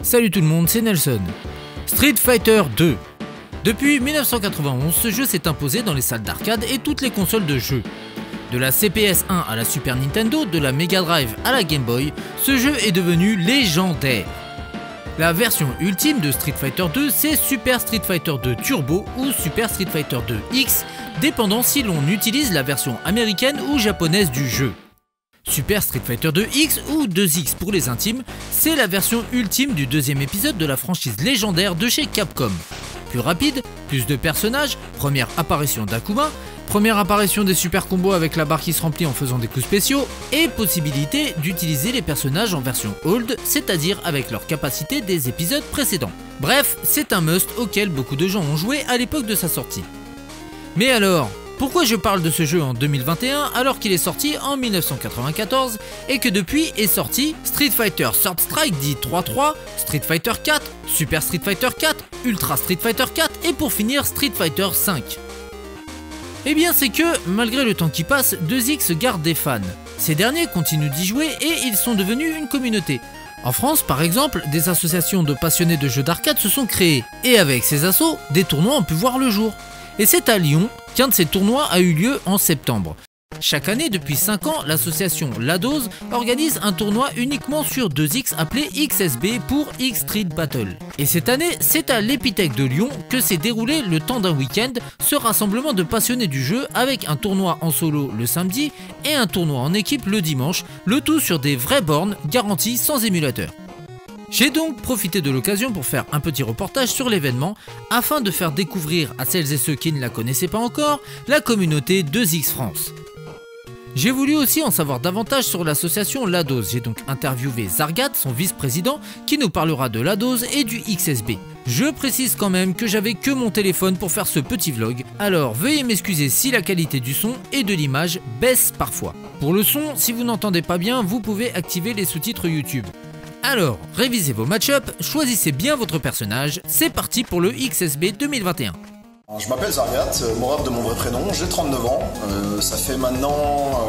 Salut tout le monde, c'est Nelson. Street Fighter 2. Depuis 1991, ce jeu s'est imposé dans les salles d'arcade et toutes les consoles de jeux. De la CPS 1 à la Super Nintendo, de la Mega Drive à la Game Boy, ce jeu est devenu légendaire. La version ultime de Street Fighter 2, c'est Super Street Fighter 2 Turbo ou Super Street Fighter 2 X, dépendant si l'on utilise la version américaine ou japonaise du jeu. Super Street Fighter 2 X ou 2X pour les intimes, c'est la version ultime du deuxième épisode de la franchise légendaire de chez Capcom. Plus rapide, plus de personnages, première apparition d'Akuma, première apparition des super combos avec la barre qui se remplit en faisant des coups spéciaux, et possibilité d'utiliser les personnages en version old, c'est-à-dire avec leur capacité des épisodes précédents. Bref, c'est un must auquel beaucoup de gens ont joué à l'époque de sa sortie. Mais alors, pourquoi je parle de ce jeu en 2021 alors qu'il est sorti en 1994 et que depuis est sorti Street Fighter Third Strike dit 3-3, Street Fighter 4, Super Street Fighter 4, Ultra Street Fighter 4 et pour finir Street Fighter 5. Eh bien c'est que, malgré le temps qui passe, 2X garde des fans. Ces derniers continuent d'y jouer et ils sont devenus une communauté. En France par exemple, des associations de passionnés de jeux d'arcade se sont créées et avec ces assos, des tournois ont pu voir le jour. Et c'est à Lyon qu'un de ces tournois a eu lieu en septembre. Chaque année, depuis 5 ans, l'association LADOZ organise un tournoi uniquement sur 2X appelé XSB pour X Street Battle. Et cette année, c'est à l'Épithèque de Lyon que s'est déroulé le temps d'un week-end ce rassemblement de passionnés du jeu avec un tournoi en solo le samedi et un tournoi en équipe le dimanche, le tout sur des vraies bornes garanties sans émulateur. J'ai donc profité de l'occasion pour faire un petit reportage sur l'événement afin de faire découvrir à celles et ceux qui ne la connaissaient pas encore la communauté 2X France. J'ai voulu aussi en savoir davantage sur l'association LADOZ, j'ai donc interviewé Zargat, son vice-président, qui nous parlera de LADOZ et du XSB. Je précise quand même que j'avais que mon téléphone pour faire ce petit vlog, alors veuillez m'excuser si la qualité du son et de l'image baisse parfois. Pour le son, si vous n'entendez pas bien, vous pouvez activer les sous-titres YouTube. Alors, révisez vos match-ups, choisissez bien votre personnage, c'est parti pour le XSB 2021. Je m'appelle Zargat, Morab de mon vrai prénom, j'ai 39 ans, ça fait maintenant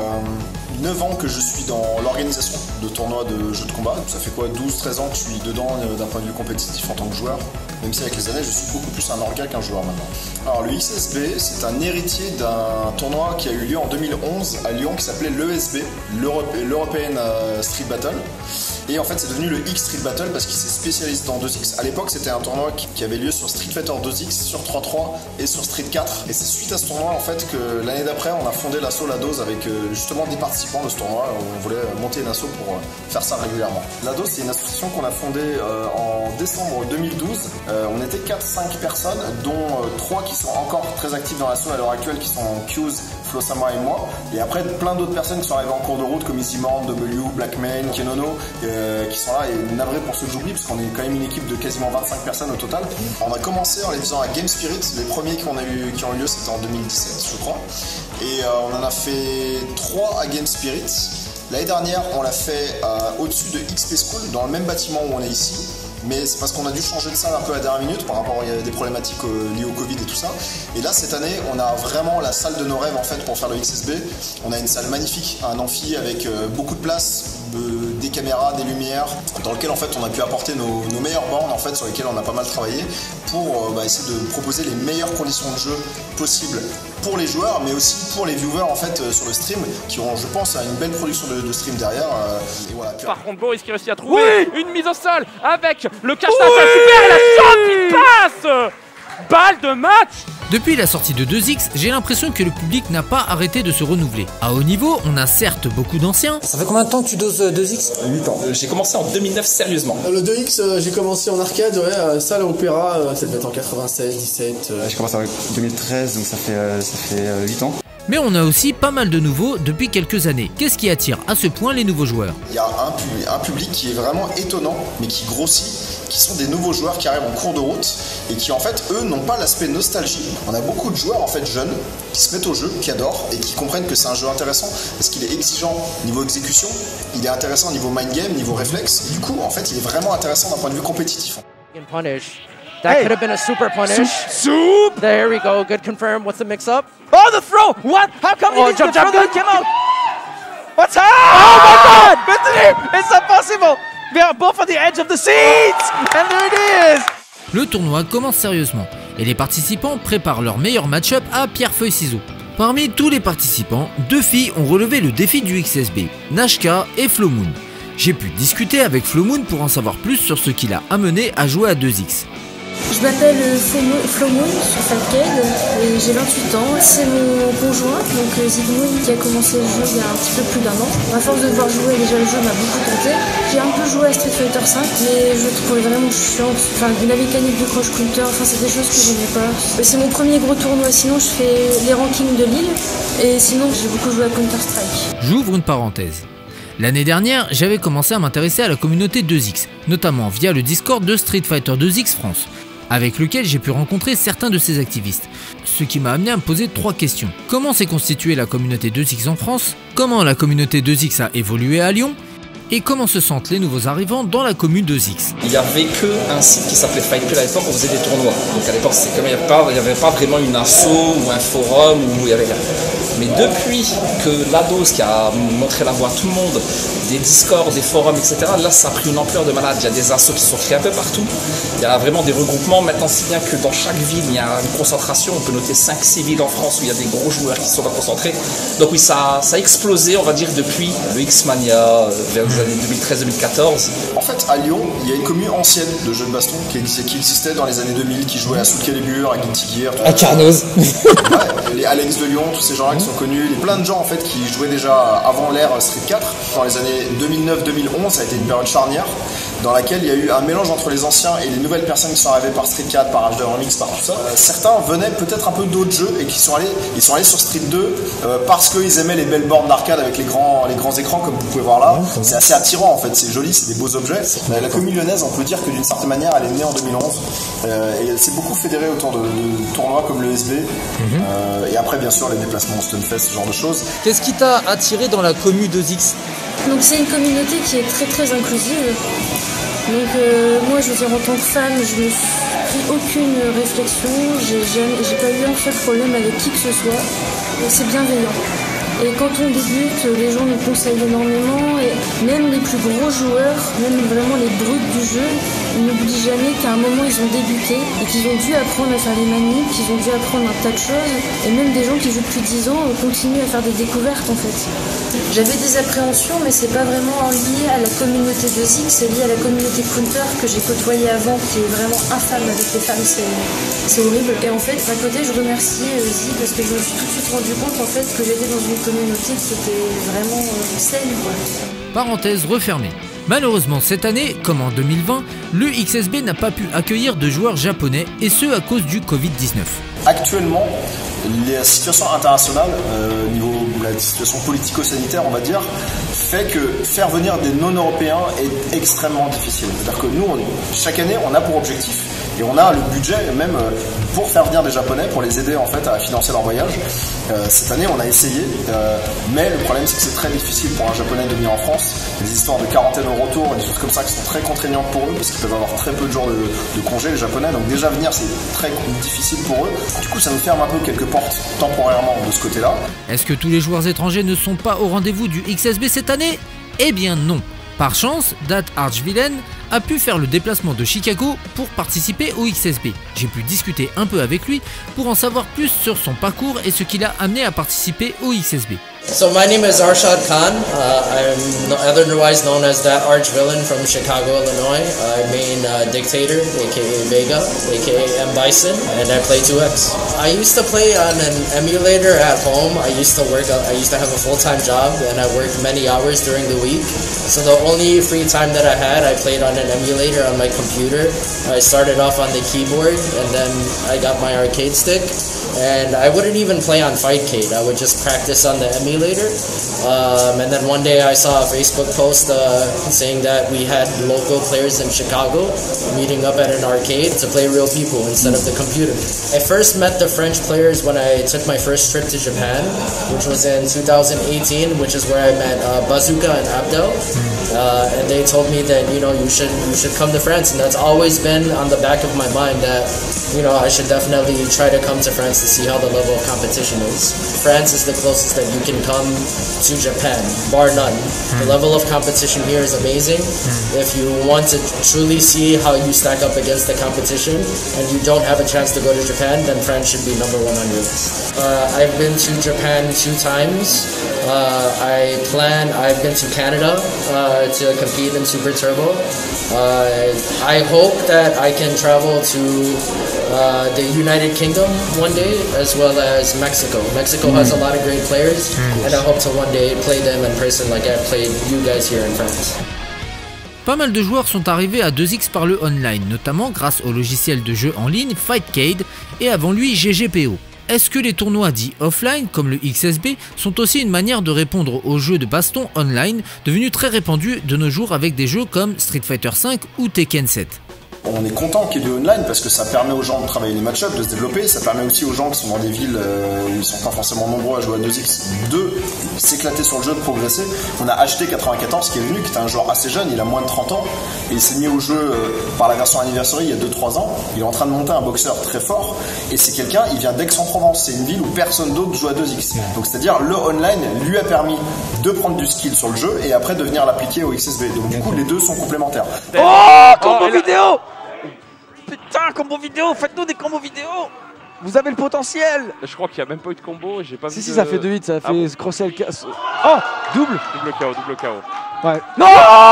9 ans que je suis dans l'organisation de tournois de jeux de combat. Ça fait quoi, 12-13 ans que je suis dedans d'un point de vue compétitif en tant que joueur, même si avec les années je suis beaucoup plus un orga qu'un joueur maintenant. Alors le XSB, c'est un héritier d'un tournoi qui a eu lieu en 2011 à Lyon qui s'appelait l'ESB, l'European Street Battle. Et en fait c'est devenu le X Street Battle parce qu'il s'est spécialisé dans 2X. À l'époque c'était un tournoi qui avait lieu sur Street Fighter 2X, sur 3-3 et sur Street 4. Et c'est suite à ce tournoi en fait que l'année d'après on a fondé l'asso LADOZ avec justement des participants de ce tournoi. On voulait monter une asso pour faire ça régulièrement. LADOZ c'est une association qu'on a fondée en décembre 2012. On était 4-5 personnes dont 3 qui sont encore très actifs dans l'asso à l'heure actuelle qui sont Q's, Flossama et moi. Et après plein d'autres personnes qui sont arrivées en cours de route comme Easyman, W, Blackman, Kenono qui sont là et navré pour ceux que j'oublie parce qu'on est quand même une équipe de quasiment 25 personnes au total. On a commencé en les faisant à Game Spirit, les premiers qui ont eu lieu c'était en 2017 je crois. Et on en a fait 3 à Game Spirit. L'année dernière on l'a fait au-dessus de XP School dans le même bâtiment où on est ici. Mais c'est parce qu'on a dû changer de salle un peu à la dernière minute par rapport à des problématiques liées au Covid et tout ça. Et là cette année on a vraiment la salle de nos rêves en fait pour faire le XSB. On a une salle magnifique, un amphi avec beaucoup de place, des caméras, des lumières, dans lequel en fait on a pu apporter nos meilleures bornes en fait sur lesquelles on a pas mal travaillé pour essayer de proposer les meilleures conditions de jeu possibles pour les joueurs mais aussi pour les viewers en fait sur le stream qui auront je pense une belle production de stream derrière. Et voilà. Par contre Boris qui réussit à trouver une mise au sol avec le cache super et la shot qui passe. Balle de match. Depuis la sortie de 2X, j'ai l'impression que le public n'a pas arrêté de se renouveler. À haut niveau, on a certes beaucoup d'anciens. Ça fait combien de temps que tu doses 2X? 8 ans. J'ai commencé en 2009 sérieusement. Le 2X, j'ai commencé en arcade, salle opéra, ça devait être en 96, 17. J'ai commencé en 2013, donc ça fait 8 ans. Mais on a aussi pas mal de nouveaux depuis quelques années. Qu'est-ce qui attire à ce point les nouveaux joueurs? Il y a un public qui est vraiment étonnant, mais qui grossit, qui sont des nouveaux joueurs qui arrivent en cours de route et qui en fait, eux, n'ont pas l'aspect nostalgie. On a beaucoup de joueurs en fait jeunes qui se mettent au jeu, qui adorent et qui comprennent que c'est un jeu intéressant parce qu'il est exigeant niveau exécution, il est intéressant niveau mind game, niveau réflexe. Du coup, en fait, il est vraiment intéressant d'un point de vue compétitif. That could have been a super punish. Soup! There we go. Good confirm. What's the mix-up? Oh, the throw! What? How come you didn't throw that? Come out! What's up? Oh my God! Bethany! It's not possible! We are both on the edge of the seats! And there it is! Le tournoi commence sérieusement et les participants préparent leur meilleur match-up à pierre-feuille-ciseaux. Parmi tous les participants, 2 filles ont relevé le défi du XSB, Nashka et Flomoon. J'ai pu discuter avec Flomoon pour en savoir plus sur ce qui l'a amené à jouer à 2X. Je m'appelle Flomoon sur Fatcade et j'ai 28 ans. C'est mon conjoint, donc Zygmunt, qui a commencé le jeu il y a un petit peu plus d'1 an. À force de devoir jouer, déjà le jeu m'a beaucoup tenté. J'ai un peu joué à Street Fighter V, mais je le trouvais vraiment chiant. Enfin, la mécanique du crouch counter, c'est des choses que j'aimais pas. C'est mon premier gros tournoi, sinon je fais les rankings de Lille. Et sinon j'ai beaucoup joué à Counter-Strike. J'ouvre une parenthèse. L'année dernière, j'avais commencé à m'intéresser à la communauté 2X, notamment via le Discord de Street Fighter 2X France, avec lequel j'ai pu rencontrer certains de ces activistes. Ce qui m'a amené à me poser 3 questions. Comment s'est constituée la communauté 2X en France? Comment la communauté 2X a évolué à Lyon? Et comment se sentent les nouveaux arrivants dans la commune 2X? Il n'y avait qu'un site qui s'appelait Fightplay à l'époque, on faisait des tournois. Donc à l'époque, il n'y avait pas vraiment une asso ou un forum où il y avait rien. Mais depuis que l'ADOS qui a montré la voie à tout le monde, des Discord, des forums, etc., là ça a pris une ampleur de malade. Il y a des assos qui sont créés un peu partout. Il y a vraiment des regroupements. Maintenant, si bien que dans chaque ville, il y a une concentration. On peut noter 5-6 villes en France où il y a des gros joueurs qui sont là concentrés. Donc oui, ça a explosé, on va dire, depuis le X-Mania, vers les années 2013-2014. En fait, à Lyon, il y a une commune ancienne de jeux de baston qui existait dans les années 2000, qui jouait à Soul Calibur, à Guilty Gear, À Carnoz. Ouais, les Alex de Lyon, tous ces gens-là qui sont connus. Il y a plein de gens en fait qui jouaient déjà avant l'ère Street 4. Dans les années 2009-2011, ça a été une période charnière dans laquelle il y a eu un mélange entre les anciens et les nouvelles personnes qui sont arrivées par Street 4, par HD Remix, par tout ça. Certains venaient peut-être un peu d'autres jeux et qui sont allés sur Street 2 parce qu'ils aimaient les belles bornes d'arcade avec les grands écrans comme vous pouvez voir là. C'est assez attirant en fait, c'est joli, c'est des beaux objets. La commune lyonnaise, on peut dire que d'une certaine manière, elle est née en 2011 et elle s'est beaucoup fédérée autour de tournois comme le SB et après bien sûr les déplacements au Stunfest, ce genre de choses. Qu'est-ce qui t'a attiré dans la commu 2X? Donc c'est une communauté qui est très très inclusive. Donc moi je veux dire en tant que femme, je me suis pris aucune réflexion, j'ai pas eu un seul problème avec qui que ce soit. C'est bienveillant. Et quand on débute, les gens nous conseillent énormément et même les plus gros joueurs, même vraiment les brutes du jeu, ils n'oublient jamais qu'à un moment ils ont débuté et qu'ils ont dû apprendre à faire les manips, qu'ils ont dû apprendre un tas de choses. Et même des gens qui jouent depuis 10 ans continuent à faire des découvertes en fait. J'avais des appréhensions, mais c'est pas vraiment lié à la communauté 2X, c'est lié à la communauté Counter que j'ai côtoyée avant, qui est vraiment infâme avec les femmes, c'est horrible. Et en fait, d'un côté, je remercie Zig parce que je me suis tout de suite rendu compte en fait que j'étais dans une communauté qui était vraiment saine. Parenthèse refermée. Malheureusement cette année, comme en 2020, le XSB n'a pas pu accueillir de joueurs japonais et ce à cause du Covid-19. Actuellement, la situation internationale, niveau la situation politico-sanitaire, on va dire, fait que faire venir des non-européens est extrêmement difficile. C'est-à-dire que nous, chaque année, on a pour objectif et on a le budget même pour faire venir des Japonais, pour les aider en fait à financer leur voyage. Cette année, on a essayé, mais le problème c'est que c'est très difficile pour un Japonais de venir en France. Il y a des histoires de quarantaine au retour, des choses comme ça qui sont très contraignantes pour eux parce qu'ils peuvent avoir très peu de jours de congé, les Japonais. Donc déjà venir, c'est très difficile pour eux. Du coup, ça nous ferme un peu quelques portes temporairement de ce côté-là. Est-ce que tous les joueurs étrangers ne sont pas au rendez-vous du XSB cette année? Eh bien non. Par chance, Dat Archvillain a pu faire le déplacement de Chicago pour participer au XSB. J'ai pu discuter un peu avec lui pour en savoir plus sur son parcours et ce qui l'a amené à participer au XSB. So my name is Arshad Khan. I'm otherwise known as that arch-villain from Chicago, Illinois. I main Dictator, aka Vega, aka M. Bison, and I play 2X. I used to play on an emulator at home. I used to have a full-time job, and I worked many hours during the week. So the only free time that I had, I played on an emulator on my computer. I started off on the keyboard, and then I got my arcade stick. And I wouldn't even play on Fightcade. I would just practice on the emulator. And then one day I saw a Facebook post saying that we had local players in Chicago meeting up at an arcade to play real people instead of the computer. I first met the French players when I took my first trip to Japan, which was in 2018, which is where I met Bazooka and Abdel. And they told me that, you should come to France. And that's always been on the back of my mind that, I should definitely try to come to France to see how the level of competition is. France is the closest that you can come to Japan, bar none. The level of competition here is amazing. If you want to truly see how you stack up against the competition and you don't have a chance to go to Japan, then France should be number 1 on your list. I've been to Japan 2 times. I've been to Canada to compete in Super Turbo. I hope that I can travel to the United Kingdom one day, as well as Mexico. Mexico has a lot of great players, and I hope to one day play them in person like I played you guys here in France. Pas mal de joueurs sont arrivés à 2X par le online, notamment grâce au logiciel de jeu en ligne Fightcade et avant lui GGPO. Est-ce que les tournois dits offline, comme le XSB, sont aussi une manière de répondre aux jeux de baston online, devenus très répandus de nos jours avec des jeux comme Street Fighter V ou Tekken 7 ? On est content qu'il y ait du online parce que ça permet aux gens de travailler les match-ups, de se développer. Ça permet aussi aux gens qui sont dans des villes où ils sont pas forcément nombreux à jouer à 2X de s'éclater sur le jeu, de progresser. On a acheté 94 qui est venu, qui était un joueur assez jeune, il a moins de 30 ans et il s'est mis au jeu par la version anniversary il y a 2-3 ans. Il est en train de monter un boxeur très fort et c'est quelqu'un, il vient d'Aix-en-Provence. C'est une ville où personne d'autre joue à 2X. Donc c'est-à-dire le online lui a permis de prendre du skill sur le jeu et après de venir l'appliquer au XSB. Donc du coup les deux sont complémentaires. Oh, combo vidéo! Putain, combo vidéo, faites-nous des combos vidéo. Vous avez le potentiel. Je crois qu'il n'y a même pas eu de combo et j'ai pas vu. Si, ça fait 2 hits, ça fait crosser le casse. Oh, double KO. Ouais. Non.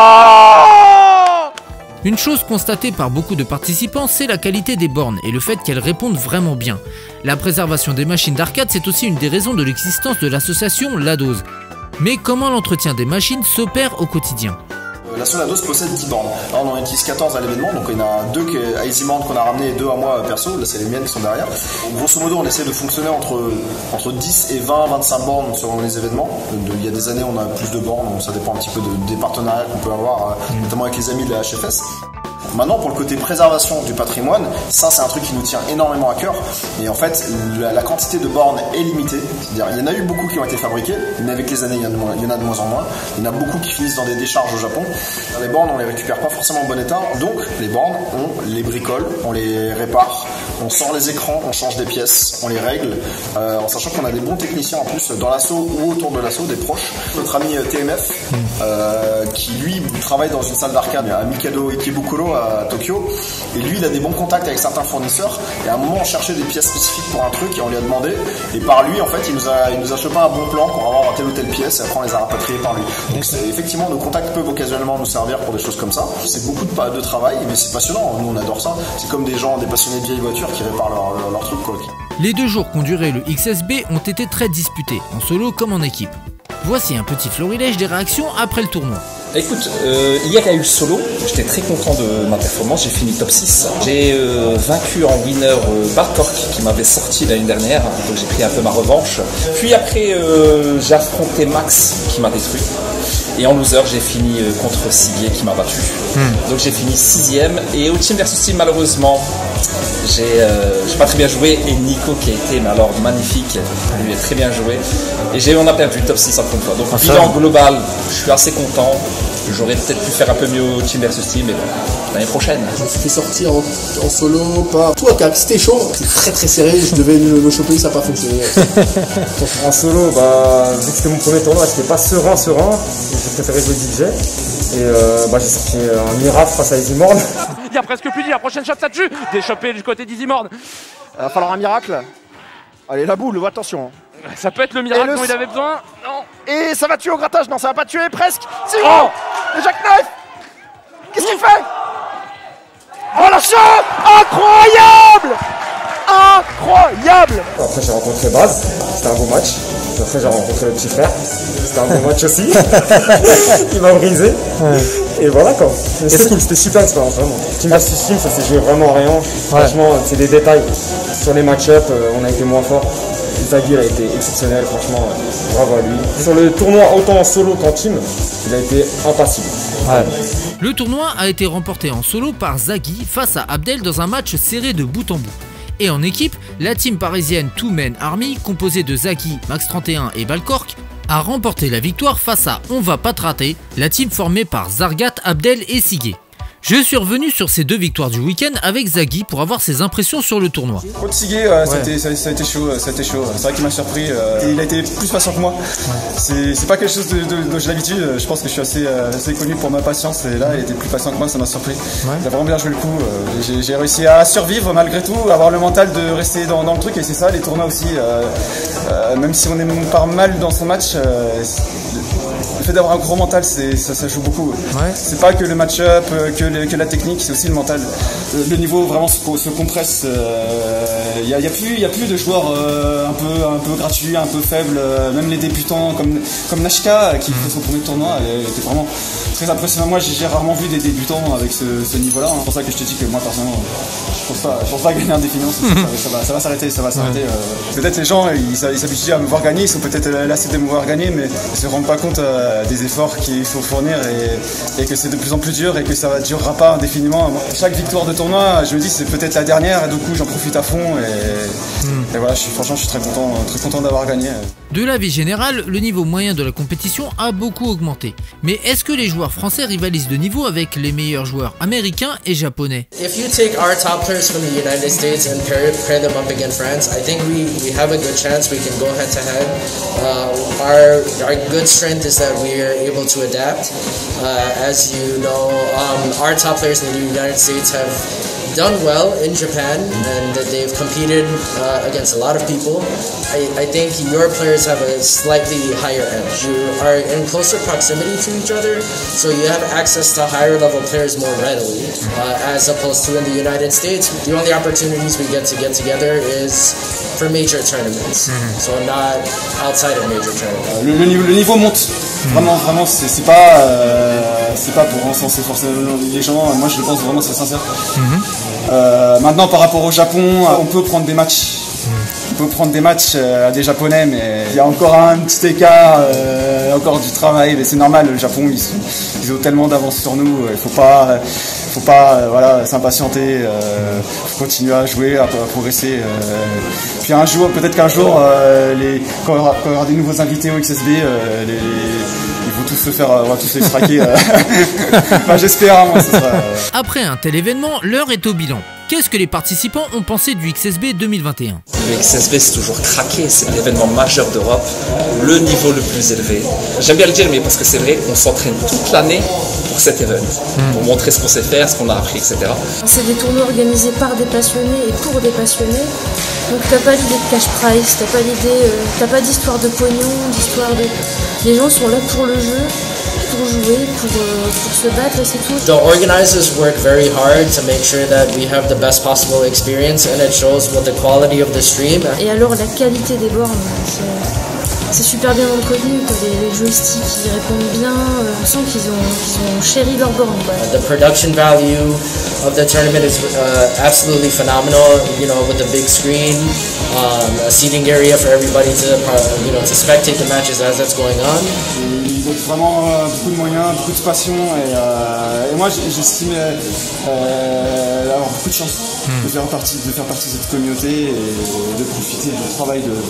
Une chose constatée par beaucoup de participants, c'est la qualité des bornes et le fait qu'elles répondent vraiment bien. La préservation des machines d'arcade, c'est aussi une des raisons de l'existence de l'association LADOS. Mais comment l'entretien des machines s'opère au quotidien ? La LADOS possède 10 bornes. Là, on en utilise 14 à l'événement, donc il y en a 2 à EasyMound qu'on a ramené et 2 à moi perso. Là, c'est les miennes qui sont derrière. Grosso modo, on essaie de fonctionner entre 10 et 20-25 bornes selon les événements. Il y a des années, on a plus de bornes, donc ça dépend un petit peu des partenariats qu'on peut avoir, notamment avec les amis de la HFS. Maintenant, pour le côté préservation du patrimoine, ça c'est un truc qui nous tient énormément à cœur. Et en fait, la quantité de bornes est limitée. C'est-à-dire, il y en a eu beaucoup qui ont été fabriquées, mais avec les années, il y en a de moins en moins. Il y en a beaucoup qui finissent dans des décharges au Japon. Les bornes, on les récupère pas forcément en bon état. Donc, les bornes, on les bricole, on les répare, on sort les écrans, on change des pièces, on les règle, en sachant qu'on a des bons techniciens en plus dans l'assaut ou autour de l'assaut, des proches. Notre ami TMF, qui lui travaille dans une salle d'arcade à Mikado Ikebukuro à Tokyo, et lui il a des bons contacts avec certains fournisseurs, et à un moment on cherchait des pièces spécifiques pour un truc et on lui a demandé, et par lui en fait il nous a chopé un bon plan pour avoir telle ou telle pièce et après on les a rapatriées par lui. Donc effectivement nos contacts peuvent occasionnellement nous servir pour des choses comme ça. C'est beaucoup de travail mais c'est passionnant, nous on adore ça. C'est comme des passionnés de vieilles voitures qui réparent leur truc quoi. Les 2 jours qu'ont duré le XSB ont été très disputés, en solo comme en équipe. Voici un petit florilège des réactions après le tournoi. Écoute, hier il y a eu le solo, j'étais très content de ma performance, j'ai fini top 6. J'ai vaincu en winner Barkork qui m'avait sorti l'année dernière, donc j'ai pris un peu ma revanche. Puis après j'ai affronté Max qui m'a détruit. Et en loser j'ai fini contre Siguier qui m'a battu. Donc j'ai fini 6ème et au team versus team malheureusement j'ai pas très bien joué et Nico qui a été mais alors magnifique, lui a très bien joué. Et on a perdu top 6 encore une fois. Donc bilan global, je suis assez content. J'aurais peut-être pu faire un peu mieux au team versus team, mais bon, l'année prochaine. Je me suis fait sortir en solo par toi, Cap. C'était chaud, c'était très très serré, je devais le choper, ça n'a pas fonctionné. En solo, vu que c'était mon premier tournoi, c'était pas serein, j'ai préféré jouer DJ. Et j'ai sorti un miracle face à EasyMound. Il y a presque plus dit, la prochaine shot ça tue. Déchopé du côté d'EasyMound. Il va falloir un miracle. Allez, la boule, attention. Ça peut être le miracle dont il avait besoin. Non. Et ça va tuer au grattage. Non, ça va pas tuer, presque. Si. Oh, le jackknife. Qu'est-ce qu'il fait? Oh, la shot. Incroyable. Incroyable. Après, j'ai rencontré Baz. C'était un beau match. Après, j'ai rencontré le petit frère. C'était un beau match aussi. Il m'a brisé. Et voilà quoi. C'était cool, c'était super expérience vraiment. Team versus team, ça s'est joué vraiment à rien. Franchement, c'est des détails. Sur les match-up, on a été moins fort. Zaghi a été exceptionnel, franchement, bravo à lui. Sur le tournoi, autant en solo qu'en team, il a été impassible. Le tournoi a été remporté en solo par Zaghi face à Abdel dans un match serré de bout en bout. Et en équipe, la team parisienne Two Men Army, composée de Zaghi, Max31 et Balkork, a remporté la victoire face à On va pas te rater, la team formée par Zargat, Abdel et Siguier. Je suis revenu sur ces 2 victoires du week-end avec Zaghi pour avoir ses impressions sur le tournoi. Coach Sigui, ça a été chaud. C'est vrai qu'il m'a surpris. Il a été plus patient que moi. C'est pas quelque chose dont j'ai l'habitude. Je pense que je suis assez connu pour ma patience. Et là, il était plus patient que moi, ça m'a surpris. Il a vraiment bien joué le coup. J'ai réussi à survivre malgré tout, avoir le mental de rester dans le truc. Et c'est ça, les tournois aussi. Même si on est pas mal dans son match, le fait d'avoir un gros mental, ça joue beaucoup. C'est pas que le match-up, que la technique, c'est aussi le mental. Le niveau vraiment se compresse. Il y a plus de joueurs un peu gratuits, un peu faibles. Même les débutants comme Nashka qui fait son premier tournoi, elle était vraiment très impressionnante. Moi, j'ai rarement vu des débutants avec ce niveau-là. C'est pour ça que je te dis que moi, personnellement, je pense pas gagner indéfiniment. Ça va s'arrêter. Peut-être les gens, ils s'habituent à me voir gagner, ils sont peut-être lassés de me voir gagner, mais ils se rendent pas compte des efforts qu'il faut fournir et que c'est de plus en plus dur et que ça ne durera pas indéfiniment. Chaque victoire de tournoi, je me dis c'est peut-être la dernière et du coup j'en profite à fond et voilà, franchement je suis très content d'avoir gagné. De la vie générale, le niveau moyen de la compétition a beaucoup augmenté. Mais est-ce que les joueurs français rivalisent de niveau avec les meilleurs joueurs américains et japonais? If you take our top players from the United States and pair them up against France, I think we have a good chance. We can go head to head. Our good strength is that we are able to adapt. As you know, our top players in the United States have done well in Japan and they've competed against a lot of people. I think your players have a slightly higher edge. You are in closer proximity to each other, so you have access to higher level players more readily, as opposed to in the United States. The only opportunities we get together is for major tournaments, so not outside of major tournaments. Le niveau monte. Vraiment, c'est pas pour encenser forcément les gens. Moi, je le pense vraiment, c'est sincère. Maintenant, par rapport au Japon, on peut prendre des matchs. On peut prendre des matchs à des Japonais, mais il y a encore un petit écart, encore du travail. Mais c'est normal, le Japon, ils ont tellement d'avance sur nous. Il faut pas voilà, s'impatienter. Faut continuer à jouer, à progresser. Puis un jour, peut-être qu'un jour, quand il y aura des nouveaux invités au XSB, ils vont tous se faire, on va tous les traquer. Enfin, j'espère. Moi, ça sera, Après un tel événement, l'heure est au bilan. Qu'est-ce que les participants ont pensé du XSB 2021? Le XSB, c'est toujours craqué, c'est l'événement majeur d'Europe, le niveau le plus élevé. J'aime bien le dire, mais parce que c'est vrai, on s'entraîne toute l'année pour cet événement, pour montrer ce qu'on sait faire, ce qu'on a appris, etc. C'est des tournois organisés par des passionnés et pour des passionnés. Donc t'as pas l'idée de cash prize, t'as pas d'histoire de pognon, Les gens sont là pour le jeu, pour jouer, pour se battre et c'est tout. The organizers work very hard to make sure that we have the best possible experience and it shows with the quality of the stream. Et alors la qualité des bornes, c'est super bien reconnu, les joysticks ils répondent bien, on sent qu'ils ont chéri leur borne. The production value of the tournament is absolutely phenomenal, you know, with the big screen, a seating area for everybody to spectate the matches as it's going on. Ils ont vraiment beaucoup de moyens, beaucoup de passion et moi j'estime avoir beaucoup de chance de faire partie de cette communauté et de profiter du travail de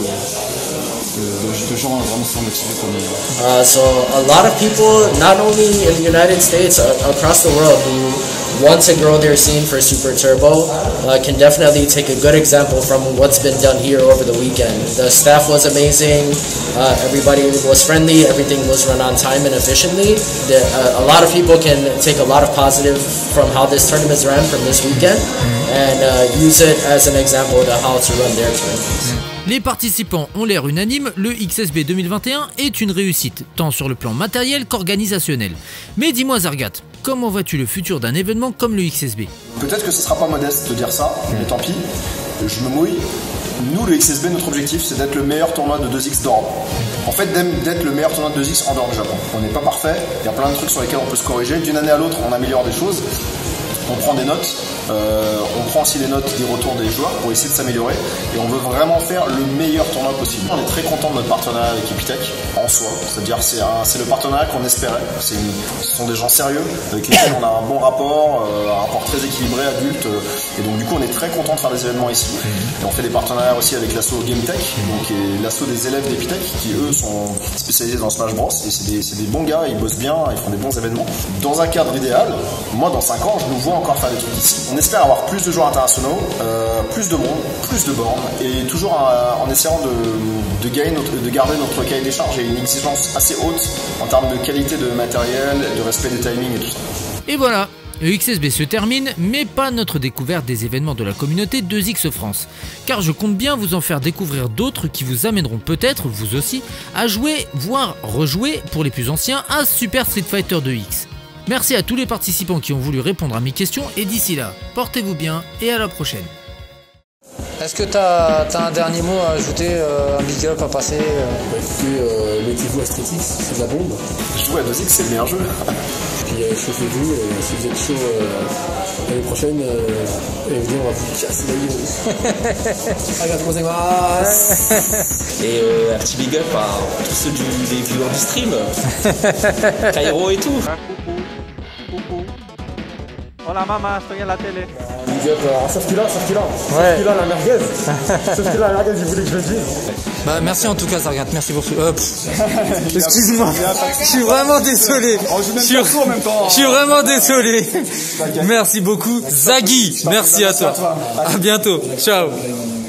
gens vraiment super motivés comme So a lot of people, not only in the United States, across the world, who want to grow their scene for Super Turbo, can definitely take a good example from what's been done here over the weekend. The staff was amazing, everybody was friendly, everything was run on time and efficiently. A lot of people can take a lot of positive from how this tournament's ran from this weekend and use it as an example to how to run their tournaments. Les participants ont l'air unanimes, le XSB 2021 est une réussite, tant sur le plan matériel qu'organisationnel. Mais dis-moi Zargat, comment vois-tu le futur d'un événement comme le XSB? Peut-être que ce sera pas modeste de dire ça, mais tant pis, je me mouille. Nous, le XSB, notre objectif, c'est d'être le meilleur tournoi de 2X d'Europe. En fait, d'être le meilleur tournoi de 2X en dehors du Japon. On n'est pas parfait, il y a plein de trucs sur lesquels on peut se corriger. D'une année à l'autre, on améliore des choses. On prend des notes, on prend aussi les notes des retours des joueurs pour essayer de s'améliorer et on veut vraiment faire le meilleur tournoi possible. On est très content de notre partenariat avec Epitech en soi, c'est-à-dire c'est le partenariat qu'on espérait. Ce sont des gens sérieux avec lesquels on a un bon rapport encore très équilibré, adulte. Et donc du coup on est très content de faire des événements ici. Et on fait des partenariats aussi avec l'asso GameTech, donc qui est l'asso des élèves d'Epitech, qui eux sont spécialisés dans Smash Bros. Et c'est des bons gars, ils bossent bien, ils font des bons événements. Dans un cadre idéal, moi dans 5 ans, je nous vois encore faire des trucs ici. On espère avoir plus de joueurs internationaux, plus de monde, plus de bornes, et toujours en essayant de garder notre cahier des charges et une exigence assez haute en termes de qualité de matériel, de respect des timings et tout ça. Et voilà, le XSB se termine, mais pas notre découverte des événements de la communauté 2X France. Car je compte bien vous en faire découvrir d'autres qui vous amèneront peut-être, vous aussi, à jouer, voire rejouer, pour les plus anciens, à Super Street Fighter 2X. Merci à tous les participants qui ont voulu répondre à mes questions, et d'ici là, portez-vous bien et à la prochaine. Est-ce que t'as un dernier mot à ajouter, un big up à passer Écoutez, mettez-vous à Street X, c'est de la bombe. Jouer à 2X, c'est le meilleur jeu. Puis chauffez-vous, si vous êtes chaud l'année prochaine, venez, on va vous casser la gueule. Et un petit big up à tous ceux des viewers du stream, Cairo et tout. Coucou. Hola maman, estoy en la télé. Big up, sauf qu'il a la merguez. Sauf qu'il a la merguez, il voulait que je le dise. Bah merci en tout cas Zargat, merci pour tout. Excuse-moi, je suis vraiment désolé. Je suis vraiment désolé. Merci beaucoup Zaggy, merci à toi. À bientôt, ciao.